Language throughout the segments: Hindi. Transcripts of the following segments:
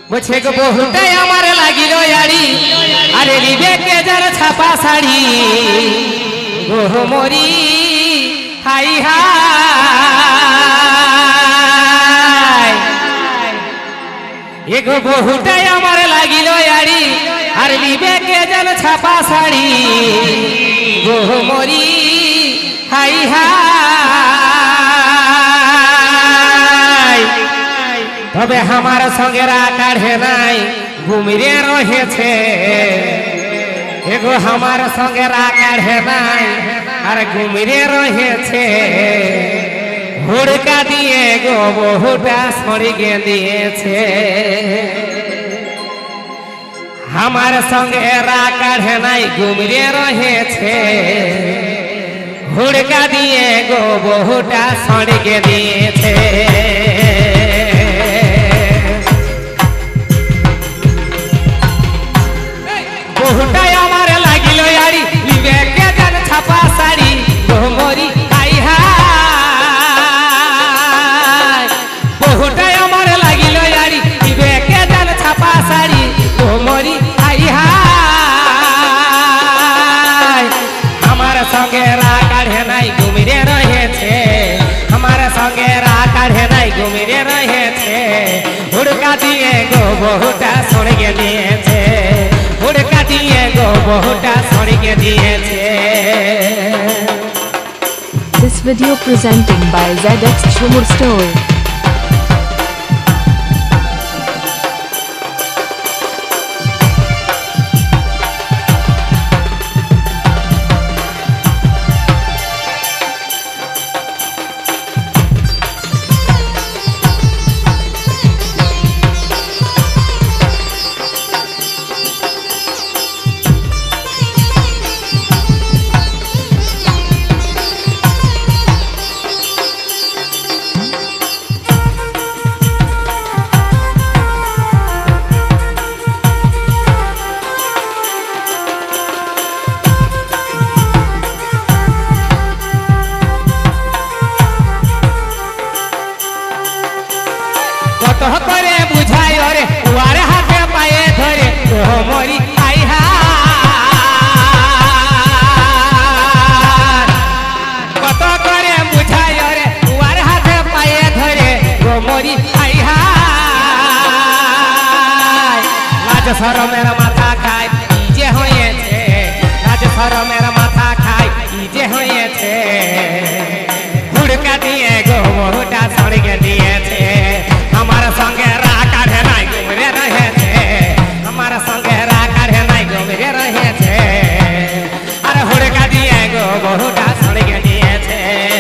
मुझे को बहुते हमारे लागिल यारी अरे रिबे के जर छापा साड़ी गो मोरी हाई हाय एगो बहुते हमारे लागिल यारी अरे रिबे के जर छापा साड़ी गो मोरी हाई हाय तबे हमारा संगेरा काढ़े नाई घुमिरे रहे छे एगो हमारा संगेरा काढ़े नाई अरे घुमिरे रहे छे हुड़का दिए गो बहुटा सड़ी गे दिए छे हमारा संगेरा काढ़े नाई घुमिरे रहे छे हुड़का दिए गो बहुटा सड़ी गे दिए छे बहुटा हमारे लागिल यारी लिबे के जन छापा साड़ी गो मोरी हाई हाय बहुटा हमारे लागिल यारी लिबे के जन छापा साड़ी गो मोरी हाई हाय हमारे संगे रा काढ़े नाई घुमिरे रहे छे हमारे संगे रा काढ़े नाई घुमिरे रहे छे हुड़का दिए गो बहुटा सुन गे दिए छे हुड़का दिए गो बहुटा सड़ी के दिए छे। This video presenting by ZX Shumur Store. करे बुझाई रे उवारे हाथे पाए धरे गो मोरी हाई हाय कत करे बुझाई रे उवारे हाथे पाए धरे गो मोरी हाई हाय लाज सर मेरा माथा खाय जे होए छे लाज सर मेरा माथा खाय जे होए छे हुड़का दिए गो बहुटा सड़ी के दिए छे हमारा संगे रा काढ़े नाई घुमिरे रहे छे हमारा संगे रा काढ़े नाई घुमिरे रहे छे अरे हुड़का दिए गो बहुटा सड़ी के दिए छे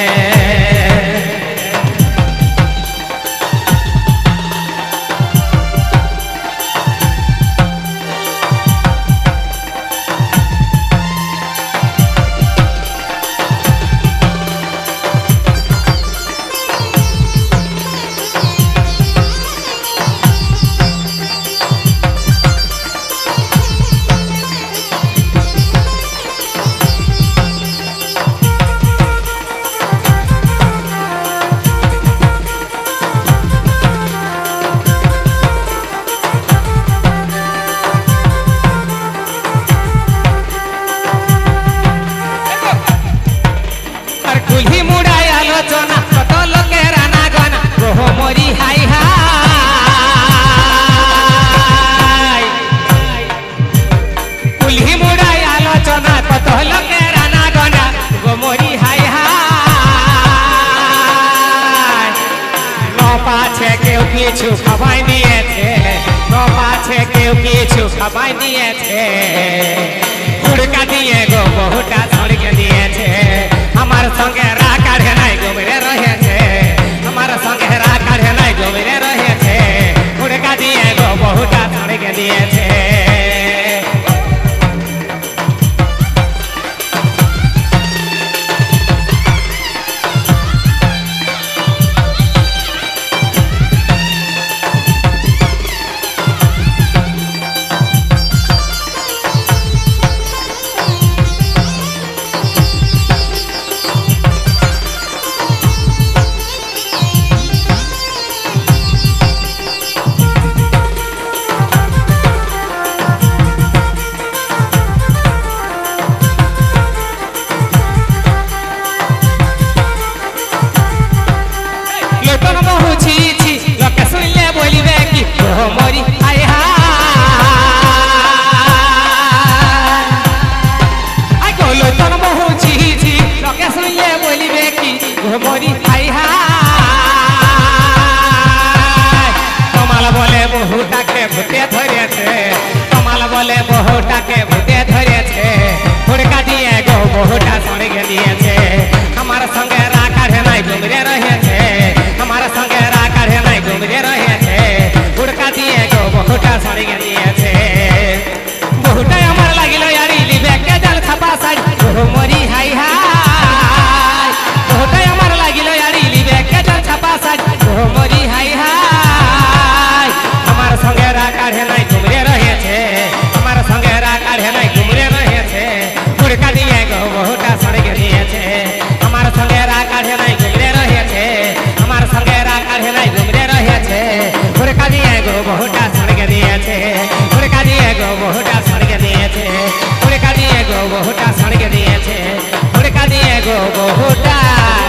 कुल्ही मुड़ाई आलोचना कत लोके राना गाना गो मोरी हाई हाय कुल्ही मुड़ाई आलोचना कत लोके राना गाना गो मोरी हाई हाय नो पाछे केउ किछु खबाई दिए छे नो पाछे केउ किछु खबाई दिए छे हुड़का दिए गो बहुटा सड़ी के दिए छे हमारे संगे रा काढ़े नाई घुमिरे रहे छे हमारे संगे रा काढ़े नाई घुमिरे रहे छे हुड़का दिए गो बहुटा सड़ी के दिए छे বহুটাকে ভূতে ধরেছে কমাল বলে বহুটাকে ভূতে ধরেছে হুড়কা দিয়ে গো বহুটা স্বর্গে দিয়েছে আমার সঙ্গে রাখারে নাই ঘুমরে রয়েছে আমার সঙ্গে রাখারে নাই ঘুমরে রয়েছে হুড়কা দিয়ে গো বহুটা স্বর্গে দিয়েছে বহুটাই আমার লাগিল আরি লিবে কে জাল ছাপা সাই মরি হাই হাই বহুটাই আমার লাগিল আরি লিবে কে জাল ছাপা সাই মরি হাই হাই আমার সঙ্গে রাখারে নাই ঘুমরে রয়েছে আমার সঙ্গে রাখারে নাই ঘুমরে রয়েছে হুড়কা দিয়ে গো বহুটা স্বর্গে দিয়েছে আমার সঙ্গে রাখারে নাই ঘুমরে রয়েছে আমার সঙ্গে রাখারে নাই ঘুমরে রয়েছে হুড়কা দিয়ে গো বহুটা স্বর্গে দিয়েছে হুড়কা দিয়ে গো বহুটা স্বর্গে দিয়েছে হুড়কা দিয়ে গো বহুটা স্বর্গে দিয়েছে হুড়কা দিয়ে গো বহুটা